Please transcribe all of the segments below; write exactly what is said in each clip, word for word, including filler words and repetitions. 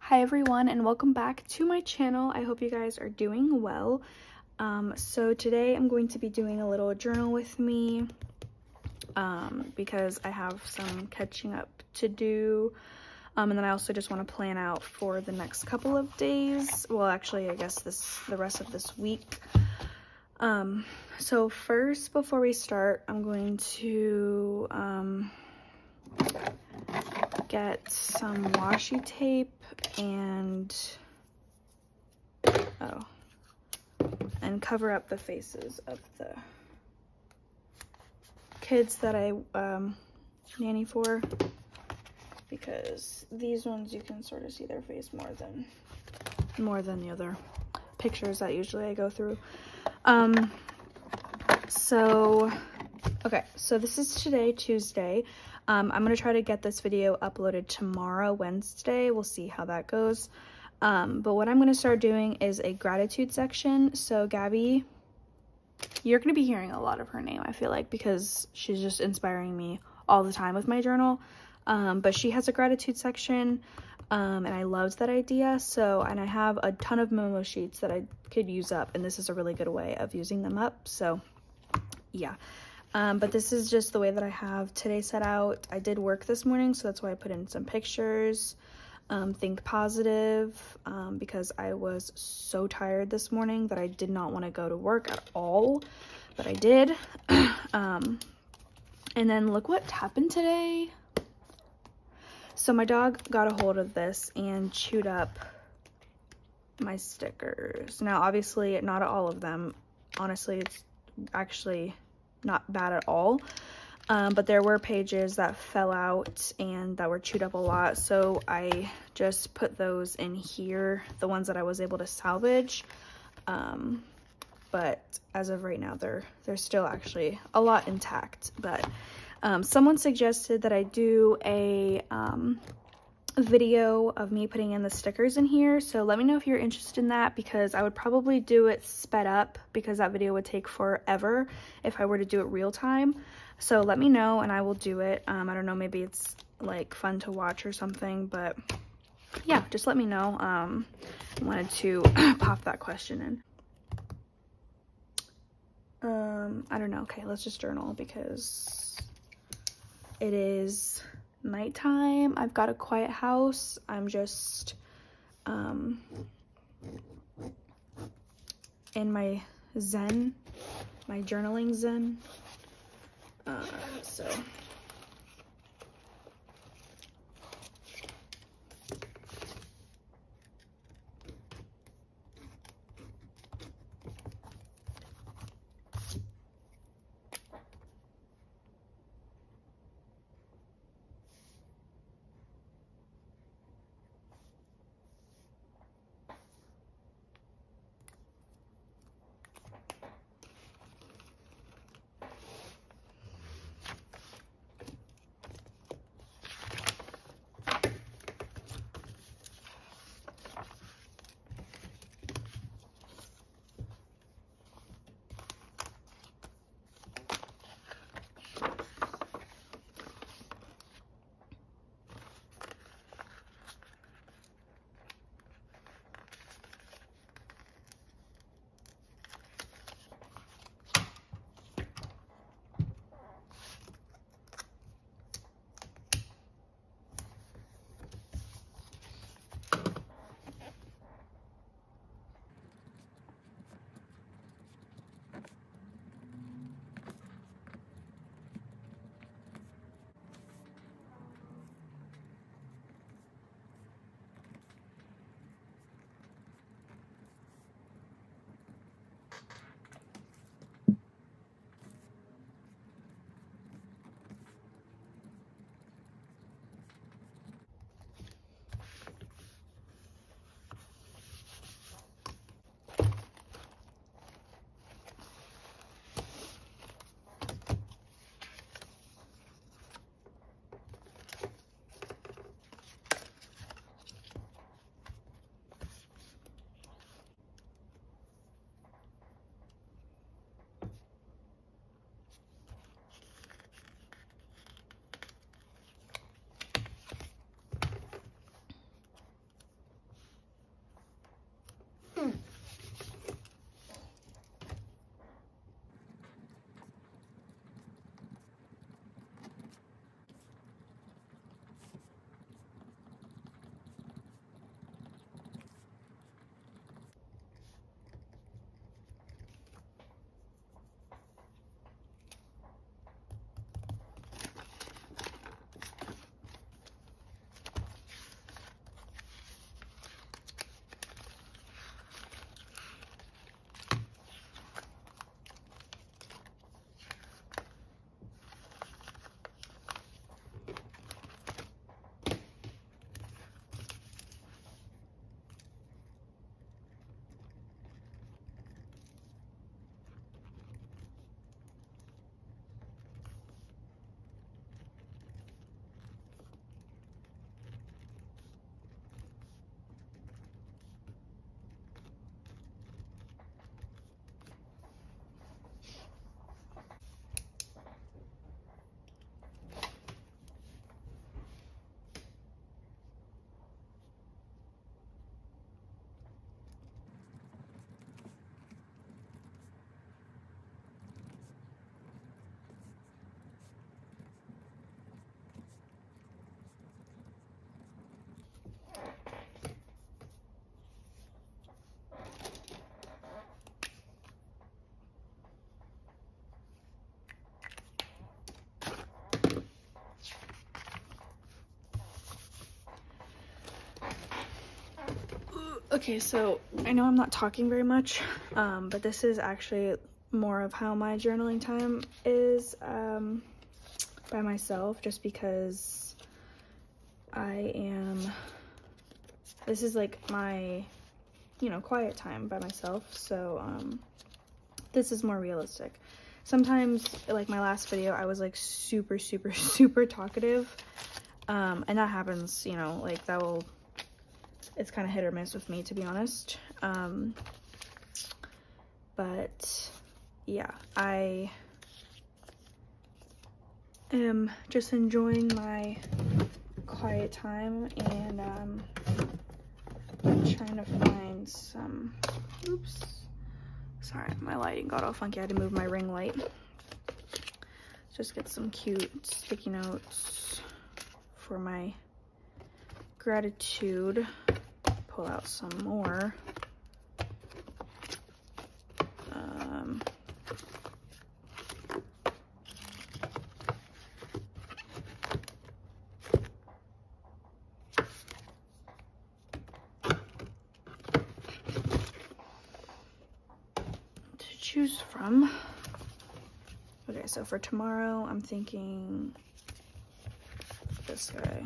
Hi everyone, and welcome back to my channel. I hope you guys are doing well. Um, so today I'm going to be doing a little journal with me um, because I have some catching up to do. Um, and then I also just want to plan out for the next couple of days. Well, actually, I guess this the rest of this week. Um, so first, before we start, I'm going to um, get some washi tape and oh and cover up the faces of the kids that I um, nanny for, because these ones you can sort of see their face more than more than the other pictures that usually I go through. Um, so okay, so this is today, Tuesday. Um, I'm gonna try to get this video uploaded tomorrow, Wednesday. We'll see how that goes. Um, but what I'm gonna start doing is a gratitude section. So Gabby, you're gonna be hearing a lot of her name, I feel like, because she's just inspiring me all the time with my journal. Um, but she has a gratitude section, um, and I loved that idea. So, and I have a ton of memo sheets that I could use up, and this is a really good way of using them up. So yeah. Um, but this is just the way that I have today set out. I did work this morning, so that's why I put in some pictures. Um, think positive, um, because I was so tired this morning that I did not want to go to work at all, but I did. um, and then look what happened today. So my dog got a hold of this and chewed up my stickers. Now, obviously, not all of them. Honestly, it's actually not bad at all, um, but there were pages that fell out and that were chewed up a lot, so I just put those in here, the ones that I was able to salvage. Um, but as of right now, they're they're still actually a lot intact. But um, someone suggested that I do a um, video of me putting in the stickers in here, so let me know if you're interested in that, because I would probably do it sped up because that video would take forever if I were to do it real time. So let me know and I will do it. um I don't know, maybe it's like fun to watch or something, but yeah, just let me know. um I wanted to pop that question in. um I don't know. Okay, let's just journal because it is nighttime. I've got a quiet house. I'm just um in my zen, my journaling zen. Uh, so Okay, so I know I'm not talking very much, um, but this is actually more of how my journaling time is um, by myself, just because I am, this is like my, you know, quiet time by myself, so um, this is more realistic. Sometimes, like my last video, I was like super, super, super talkative, um, and that happens, you know, like that will, it's kind of hit or miss with me, to be honest. Um, but yeah, I am just enjoying my quiet time, and um, I'm trying to find some, oops, sorry, my lighting got all funky. I had to move my ring light. Just get some cute sticky notes for my gratitude. Pull out some more. Um, to choose from. Okay, so for tomorrow, I'm thinking this guy.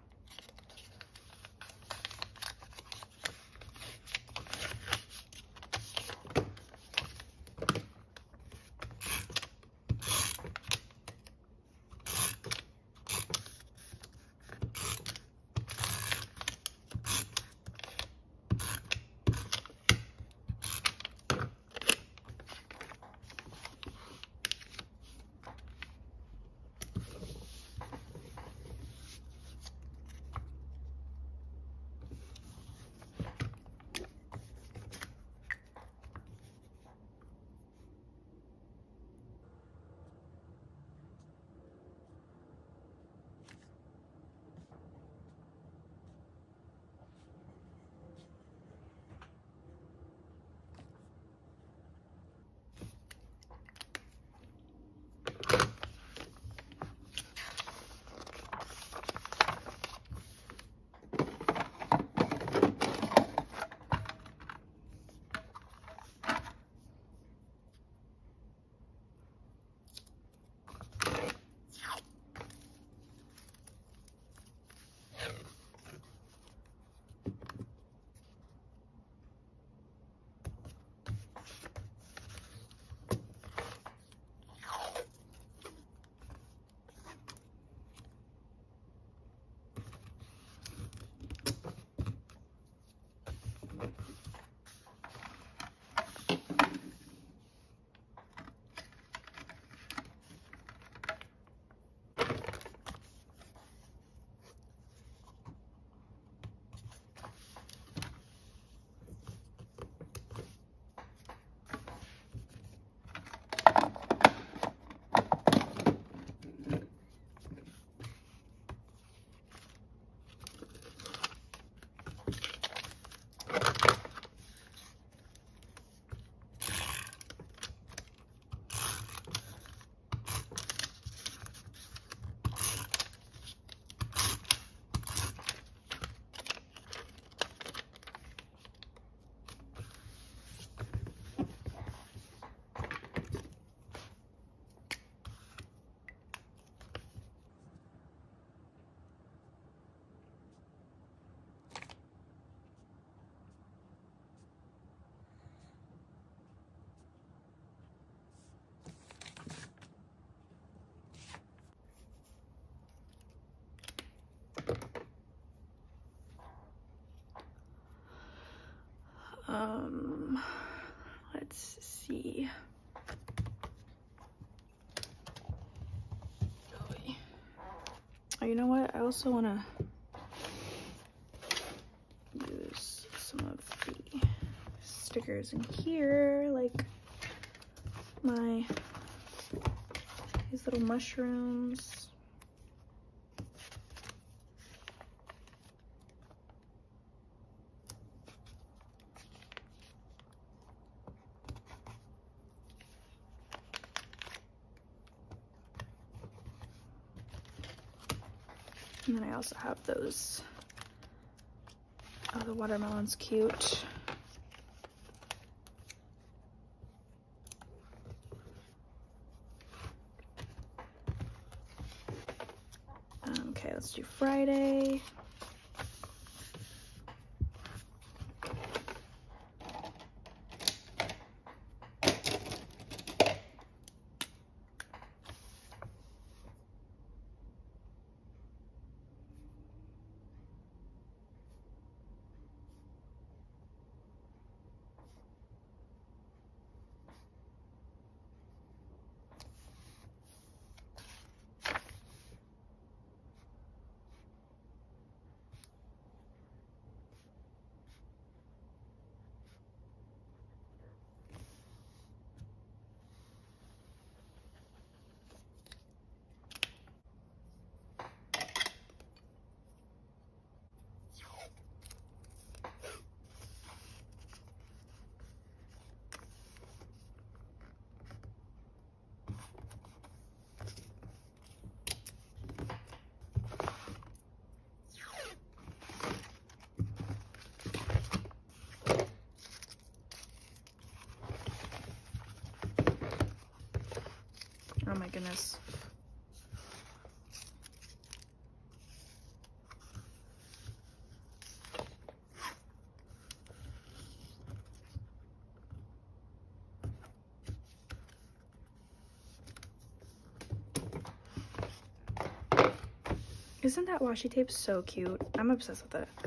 Um, let's see. Oh, you know what? I also want to use some of the stickers in here, like my, these little mushrooms. And then I also have those Oh, the watermelon's cute. Okay, let's do Friday. Oh my goodness. Isn't that washi tape so cute? I'm obsessed with it.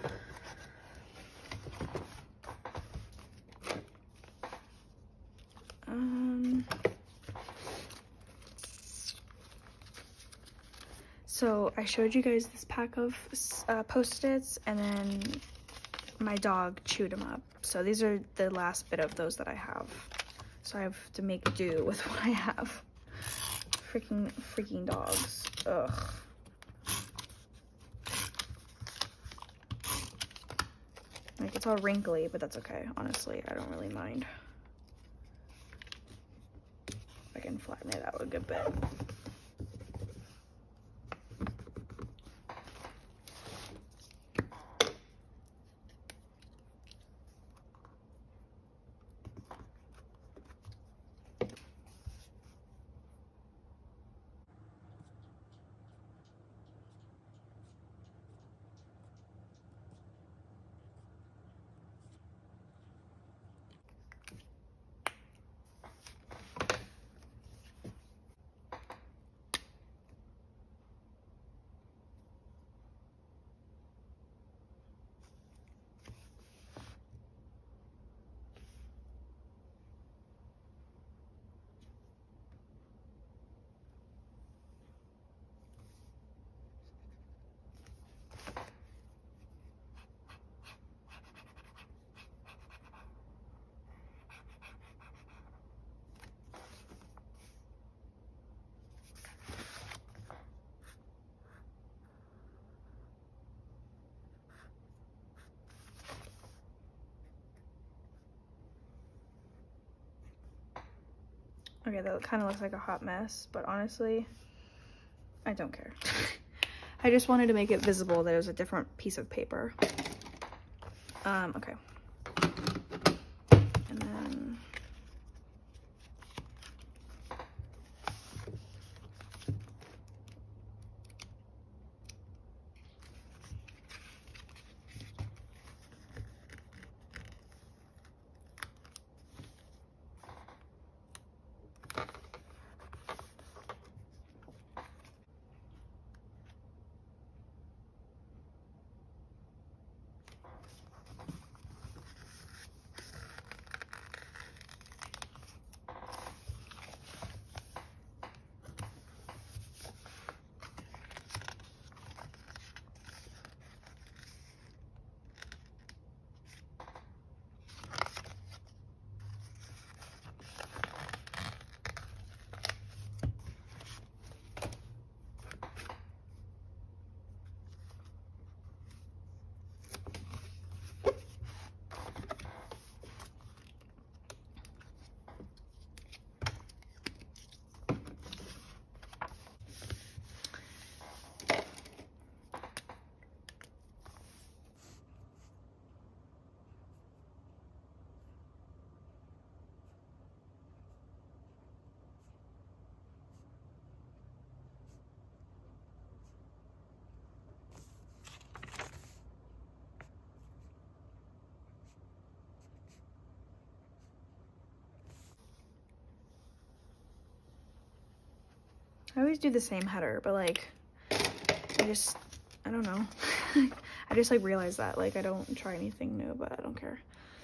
Um, so I showed you guys this pack of uh, Post-its, and then my dog chewed them up. So these are the last bit of those that I have. So I have to make do with what I have. Freaking, freaking dogs. Ugh. Like, it's all wrinkly, but that's okay. Honestly, I don't really mind. I can flatten it out a good bit. Okay, that kind of looks like a hot mess, but honestly, I don't care. I just wanted to make it visible that it was a different piece of paper. Um, okay. And then... I always do the same header, but like, I just, I don't know. I just like realized that, like, I don't try anything new, but I don't care.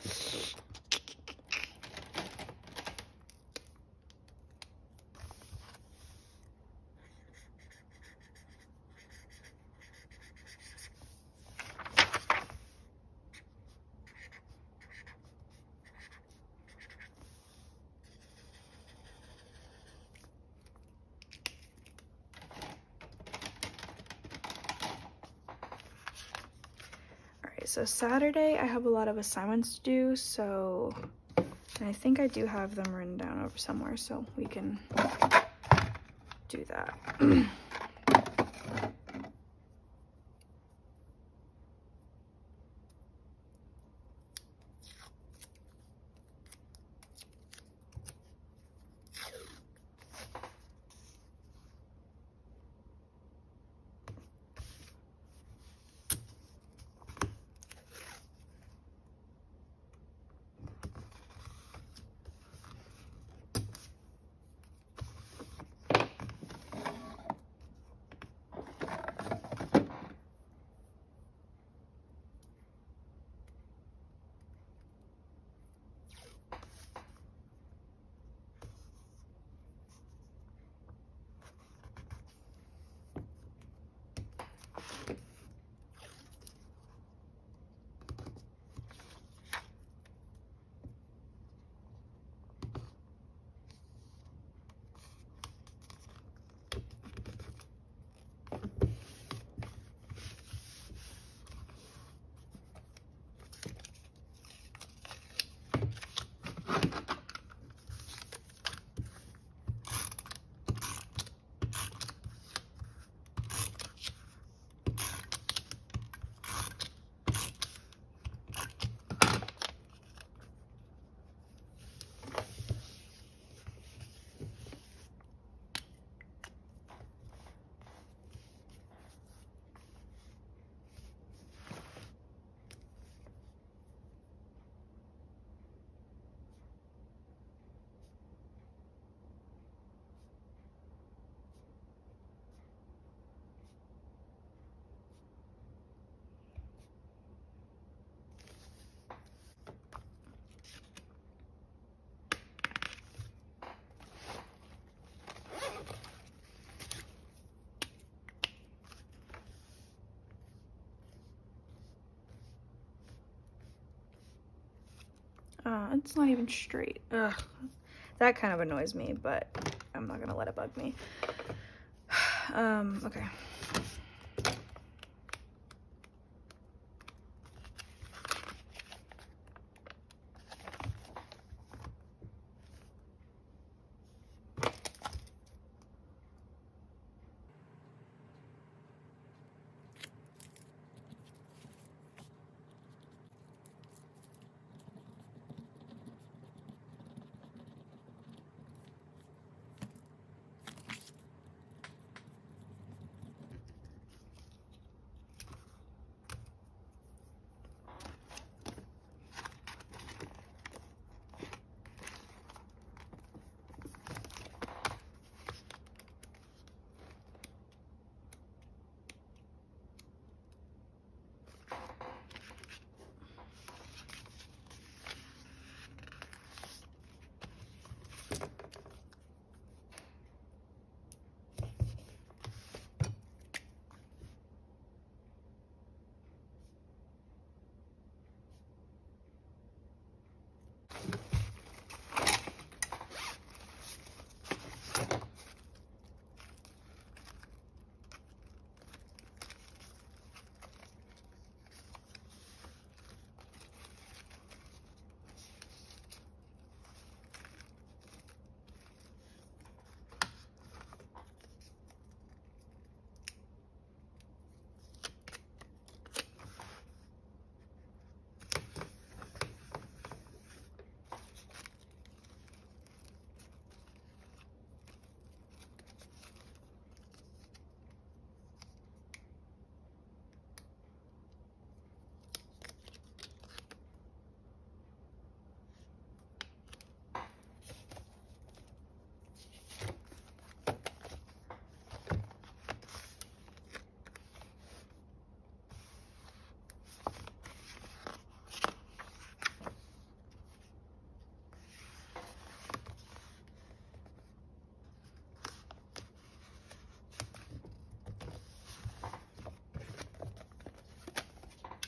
So Saturday I have a lot of assignments to do, so and I think I do have them written down over somewhere, so we can do that. Uh, it's not even straight. Ugh. That kind of annoys me, but I'm not gonna let it bug me. Um, okay.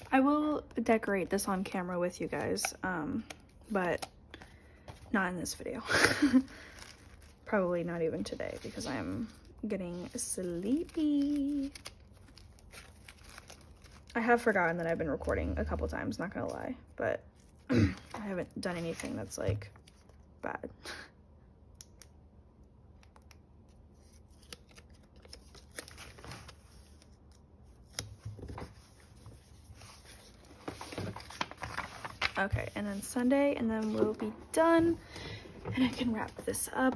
I will decorate this on camera with you guys, um, but not in this video. Probably not even today because I'm getting sleepy. I have forgotten that I've been recording a couple times, not gonna lie, but I haven't done anything that's like bad. Okay, and then Sunday, and then we'll be done, and I can wrap this up.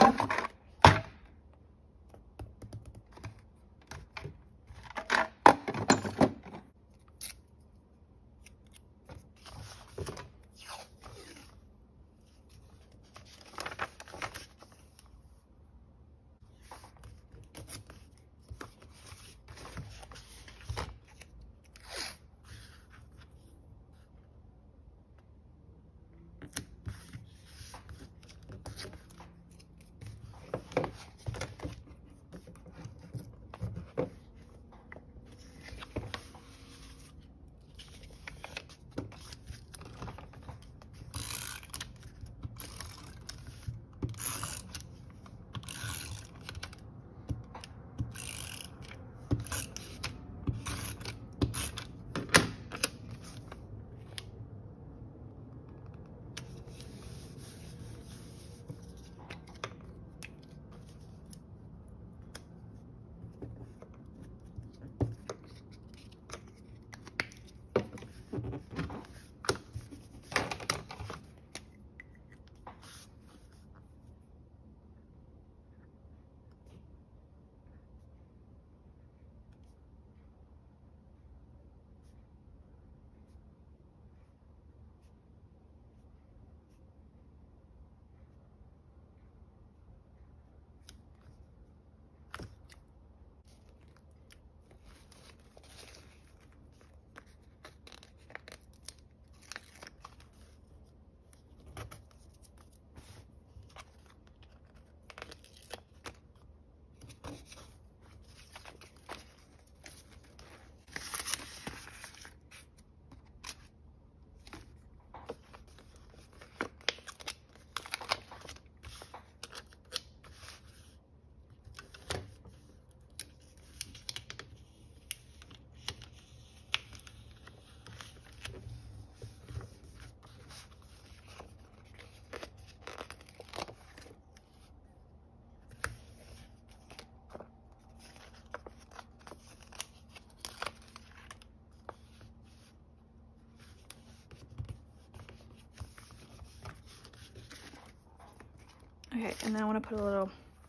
Okay, and then I want to put a little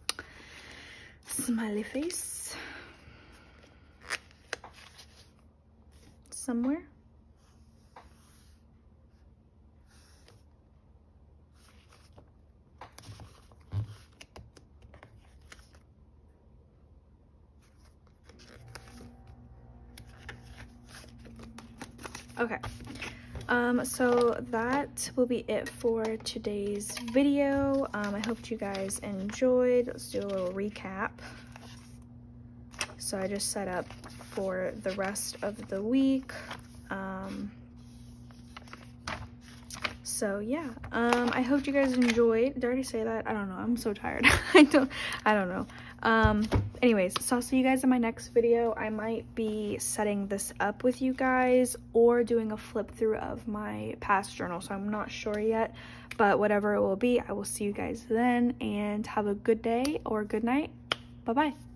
smiley face somewhere. Okay. Um, so that will be it for today's video. Um, I hope you guys enjoyed. Let's do a little recap. So I just set up for the rest of the week. Um, so yeah, um, I hope you guys enjoyed. Did I already say that? I don't know. I'm so tired. I don't, I don't know. Um, anyways, so I'll see you guys in my next video. I might be setting this up with you guys or doing a flip through of my past journal. So I'm not sure yet, but whatever it will be, I will see you guys then, and have a good day or good night. Bye-bye.